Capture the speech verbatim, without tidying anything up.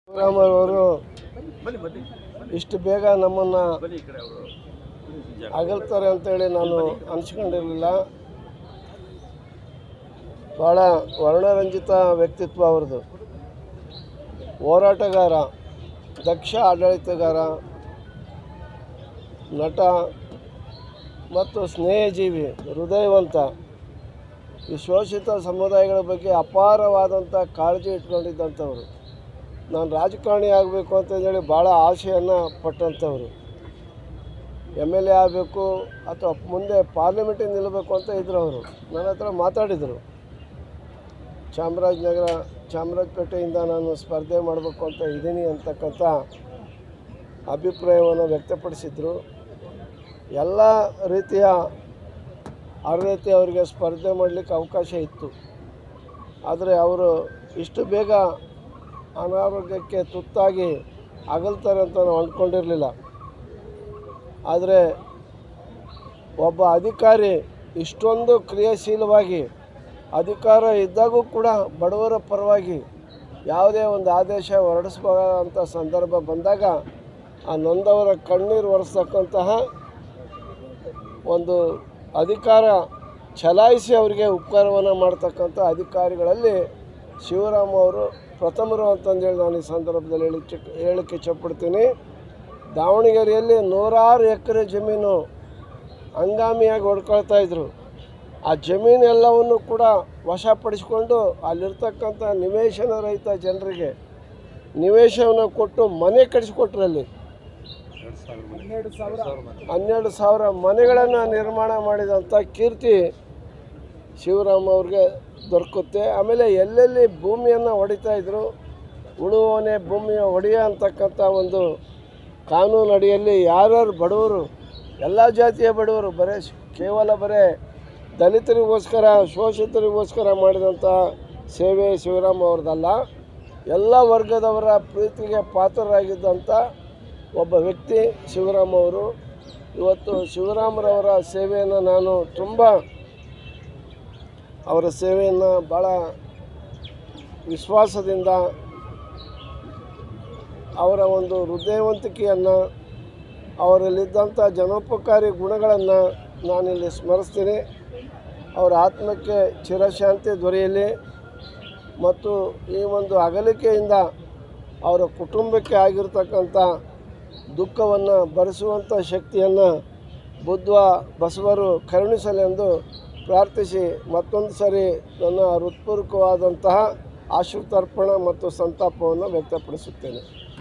ಶಿವರಾಮರವರು ಇಷ್ಟು ಬೇಗ ನಮ್ಮನ್ನು ಅಗಲ್ತಾರೆ ಅಂತೇಳಿ ನಾನು ಅನಿಸ್ಕೊಂಡಿರಲಿಲ್ಲ. ಭಾಳ ವರ್ಣರಂಜಿತ ವ್ಯಕ್ತಿತ್ವ ಅವ್ರದ್ದು. ಹೋರಾಟಗಾರ, ದಕ್ಷ ಆಡಳಿತಗಾರ, ನಟ ಮತ್ತು ಸ್ನೇಹಜೀವಿ, ಹೃದಯವಂತ. ಈ ಶೋಷಿತ ಸಮುದಾಯಗಳ ಬಗ್ಗೆ ಅಪಾರವಾದಂಥ ಕಾಳಜಿ ಇಟ್ಕೊಂಡಿದ್ದಂಥವ್ರು. ನಾನು ರಾಜಕಾರಣಿ ಆಗಬೇಕು ಅಂತಂದೇಳಿ ಭಾಳ ಆಸೆಯನ್ನು ಪಟ್ಟಂಥವ್ರು. ಎಮ್ ಎಲ್ ಎ ಆಗಬೇಕು ಅಥವಾ ಮುಂದೆ ಪಾರ್ಲಿಮೆಂಟಿಗೆ ನಿಲ್ಲಬೇಕು ಅಂತ ಇದ್ರು. ಅವರು ನನ್ನ ಹತ್ರ ಮಾತಾಡಿದರು. ಚಾಮರಾಜನಗರ ಚಾಮರಾಜಪೇಟೆಯಿಂದ ನಾನು ಸ್ಪರ್ಧೆ ಮಾಡಬೇಕು ಅಂತ ಇದ್ದೀನಿ ಅಂತಕ್ಕಂಥ ಅಭಿಪ್ರಾಯವನ್ನು ವ್ಯಕ್ತಪಡಿಸಿದರು. ಎಲ್ಲ ರೀತಿಯ ಅರ್ಹತೆ ಅವರಿಗೆ ಸ್ಪರ್ಧೆ ಮಾಡಲಿಕ್ಕೆ ಅವಕಾಶ ಇತ್ತು. ಆದರೆ ಅವರು ಇಷ್ಟು ಬೇಗ ಅನಾರೋಗ್ಯಕ್ಕೆ ತುತ್ತಾಗಿ ಅಗಲ್ತಾರೆ ಅಂತ ನಾವು ಅಂದ್ಕೊಂಡಿರಲಿಲ್ಲ. ಆದರೆ ಒಬ್ಬ ಅಧಿಕಾರಿ ಇಷ್ಟೊಂದು ಕ್ರಿಯಾಶೀಲವಾಗಿ ಅಧಿಕಾರ ಇದ್ದಾಗೂ ಕೂಡ ಬಡವರ ಪರವಾಗಿ ಯಾವುದೇ ಒಂದು ಆದೇಶ ಹೊರಡಿಸಬಹುದಂಥ ಸಂದರ್ಭ ಬಂದಾಗ ಆ ನೊಂದವರ ಕಣ್ಣೀರು ಒರೆಸ್ತಕ್ಕಂತಹ ಒಂದು ಅಧಿಕಾರ ಚಲಾಯಿಸಿ ಅವರಿಗೆ ಉಪಕಾರವನ್ನು ಮಾಡ್ತಕ್ಕಂಥ ಅಧಿಕಾರಿಗಳಲ್ಲಿ ಶಿವರಾಮ ಅವರು ಪ್ರಥಮರು ಅಂತಂದೇಳಿ ನಾನು ಈ ಸಂದರ್ಭದಲ್ಲಿ ಹೇಳಿ ಹೇಳಕ್ಕೆ ಇಷ್ಟಪಡ್ತೀನಿ. ದಾವಣಗೆರೆಯಲ್ಲಿ ನೂರಾರು ಎಕರೆ ಜಮೀನು ಹಂಗಾಮಿಯಾಗಿ ಹೊಡ್ಕೊಳ್ತಾ ಇದ್ದರು. ಆ ಜಮೀನೆಲ್ಲವನ್ನು ಕೂಡ ವಶಪಡಿಸಿಕೊಂಡು ಅಲ್ಲಿರ್ತಕ್ಕಂಥ ನಿವೇಶನ ರಹಿತ ಜನರಿಗೆ ನಿವೇಶನ ಕೊಟ್ಟು ಮನೆ ಕಟ್ಟಿಸ್ಕೊಟ್ರಲ್ಲಿ ಹನ್ನೆರಡು ಸಾವಿರ ಮನೆಗಳನ್ನು ನಿರ್ಮಾಣ ಮಾಡಿದಂಥ ಕೀರ್ತಿ ಶಿವರಾಮ ಅವ್ರಿಗೆ ದೊರಕುತ್ತೆ. ಆಮೇಲೆ ಎಲ್ಲೆಲ್ಲಿ ಭೂಮಿಯನ್ನು ಹೊಡಿತಾ ಇದ್ದರು, ಉಳುವವನೇ ಭೂಮಿಯ ಒಡೆಯ ಅಂತಕ್ಕಂಥ ಒಂದು ಕಾನೂನು ಅಡಿಯಲ್ಲಿ ಯಾರ್ಯಾರು ಬಡವರು, ಎಲ್ಲ ಜಾತಿಯ ಬಡವರು, ಬರೀ ಕೇವಲ ಬರೇ ದಲಿತರಿಗೋಸ್ಕರ ಶೋಷಿತರಿಗೋಸ್ಕರ ಮಾಡಿದಂಥ ಸೇವೆ ಶಿವರಾಮ ಅವ್ರದ್ದಲ್ಲ, ಎಲ್ಲ ವರ್ಗದವರ ಪ್ರೀತಿಗೆ ಪಾತ್ರರಾಗಿದ್ದಂಥ ಒಬ್ಬ ವ್ಯಕ್ತಿ ಶಿವರಾಮ ಅವರು. ಇವತ್ತು ಶಿವರಾಮರವರ ಸೇವೆಯನ್ನು ನಾನು ತುಂಬ ಅವರ ಸೇವೆಯನ್ನು ಭಾಳ ವಿಶ್ವಾಸದಿಂದ, ಅವರ ಒಂದು ಹೃದಯವಂತಿಕೆಯನ್ನು, ಅವರಲ್ಲಿದ್ದಂಥ ಜನೋಪಕಾರಿ ಗುಣಗಳನ್ನು ನಾನಿಲ್ಲಿ ಸ್ಮರಿಸ್ತೀನಿ. ಅವರ ಆತ್ಮಕ್ಕೆ ಚಿರಶಾಂತಿ ದೊರೆಯಲಿ ಮತ್ತು ಈ ಒಂದು ಅಗಲಿಕೆಯಿಂದ ಅವರ ಕುಟುಂಬಕ್ಕೆ ಆಗಿರ್ತಕ್ಕಂಥ ದುಃಖವನ್ನು ಭರಿಸುವಂಥ ಶಕ್ತಿಯನ್ನು ಬುದ್ಧ ಬಸವರು ಕರುಣಿಸಲೆಂದು ಪ್ರಾರ್ಥಿಸಿ ಮತ್ತೊಂದು ಸರಿ ನನ್ನ ಹೃತ್ಪೂರ್ವಕವಾದಂತಹ ಆಶೀರ್ತರ್ಪಣ ಮತ್ತು ಸಂತಾಪವನ್ನು ವ್ಯಕ್ತಪಡಿಸುತ್ತೇನೆ.